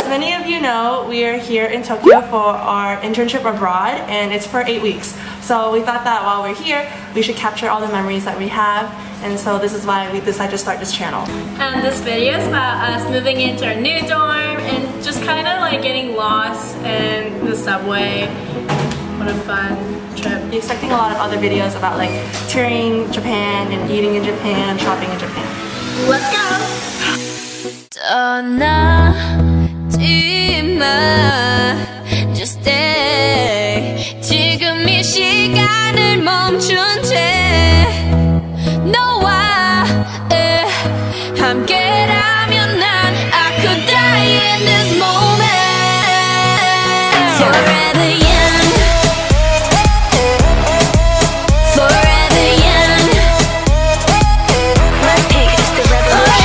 as many of you know, we are here in Tokyo for our internship abroad, and it's for 8 weeks. So we thought that while we're here, we should capture all the memories that we have, and so this is why we decided to start this channel. And this video is about us moving into our new dorm and just kind of like getting lost in the subway. What a fun trip. We're expecting a lot of other videos about like touring Japan and eating in Japan, shopping in Japan. Let's go! 떠나지 마, just stay. 지금 이 시간을 멈춘 채 너와 함께라면 난 I could die in this moment. Forever young, forever young. My pick is the revolution.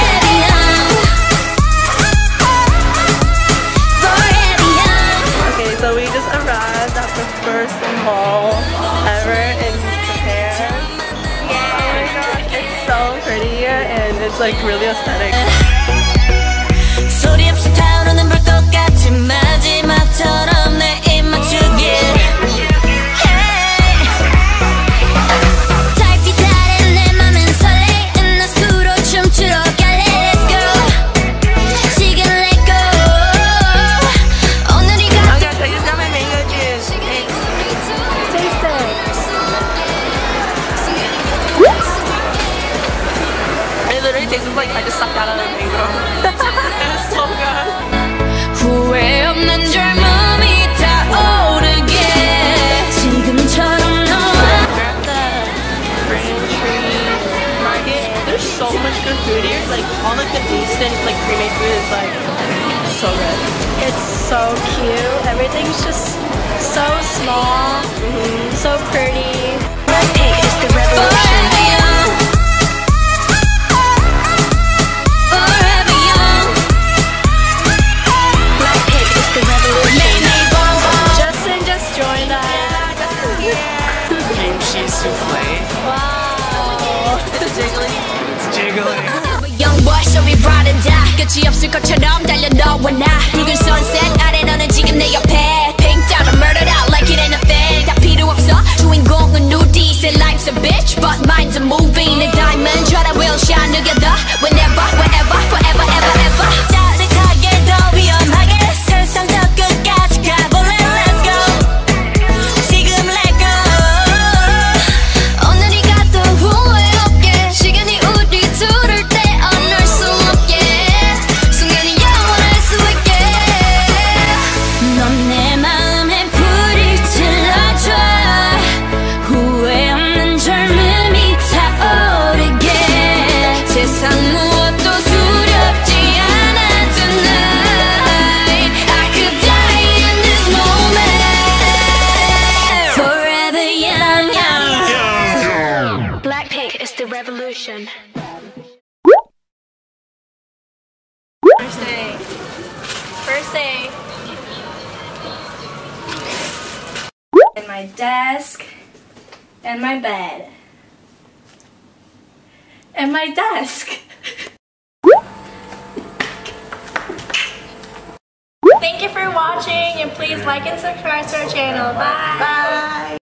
So we just arrived at the first mall ever in Japan. Oh my god, it's so pretty here and it's like really aesthetic. 소리 없이 타오르는 불꽃 같은 마지막처럼 내 입 맞추길. 달빛 아래 내 맘은 설레는 낯으로 춤추러 갈래. Let's go. 지금 let go. 오늘이 Oh gosh, I just got my mango juice. Taste it. It literally tastes like I just sucked out of a mango. It's so good. 후회 없는 젊음이 타오르게 지금처럼 너와. We're at the Green Tree Market. There's so much good food here. Like all like the instant like pre-made food is like so good. It's so cute. Everything's just so small, so pretty. My pick is the revolution. Forever young. My pick is the revolution. Justin just joined us. Cream cheese souffle. Wow. It's jiggly. It's jiggling. Young boy, so we brought it down. 끝이 없을 것처럼 달려 너와 나. 붉은 sunset 아래 너는 지금 내 옆에. Pinked out and murdered out like it ain't a thing. 다 필요 없어. 주인공은 누디. Say life's a bitch, but mine's a movie. 내 diamond, try to will shine together. Whenever, wherever, forever, ever, ever. 짜릿하게 더 위험하게 세상 저 끝까지 가볼래. Let's go. 지금 let go. 오늘이 가도 후회 없게 시간이 우리 둘을 떼어놓을 수 없게 순간이 영원할 수 있게 넌 내 마음에 불을 질러줘 후회 없는 젊음이 타오르게 세상 무엇도 두렵지 않아 tonight I could die in this moment Forever young Blackpink is the revolution First day. First day. And my desk. And my bed. And my desk. Thank you for watching and please like and subscribe to our channel. Bye. Bye.